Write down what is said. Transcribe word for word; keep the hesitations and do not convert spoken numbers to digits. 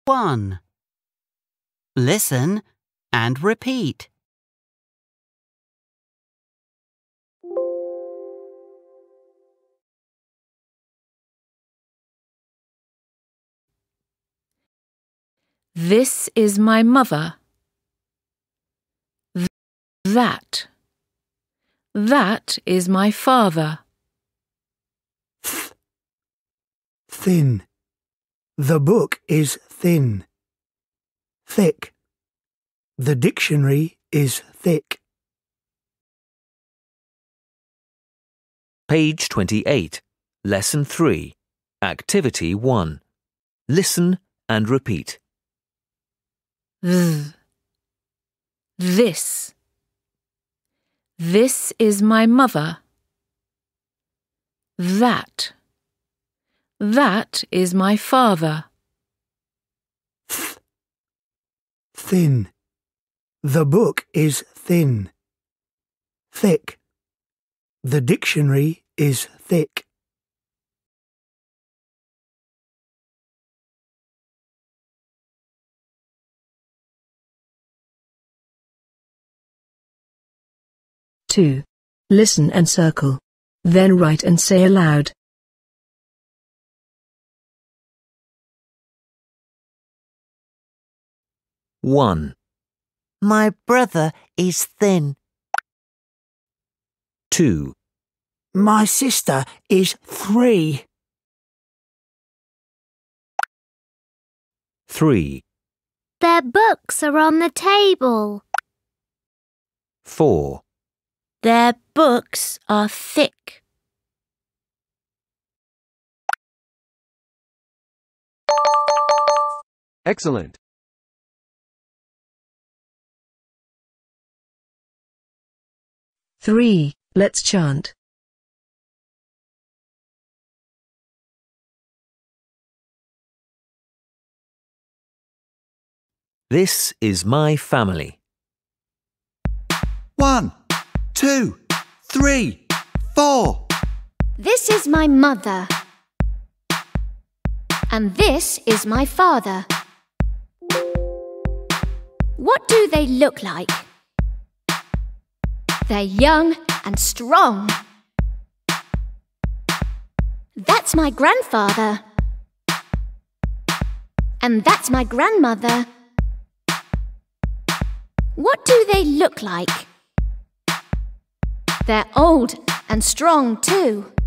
one. Listen and repeat. This is my mother. Th- that. That is my father. Th. Thin. The book is thin. Thick. The dictionary is thick. Page twenty-eight, Lesson three, Activity one. Listen and repeat. Th. This. This is my mother. That. That is my father. Th. Thin. The book is thin. Thick. The dictionary is thick. two. Listen and circle. Then write and say aloud. one. My brother is thin. two. My sister is three. three. Their books are on the table. four. Their books are thick. Excellent. three. Let's chant. This is my family. One, two, three, four. This is my mother. And this is my father. What do they look like? They're young and strong. That's my grandfather. And that's my grandmother. What do they look like? They're old and strong too.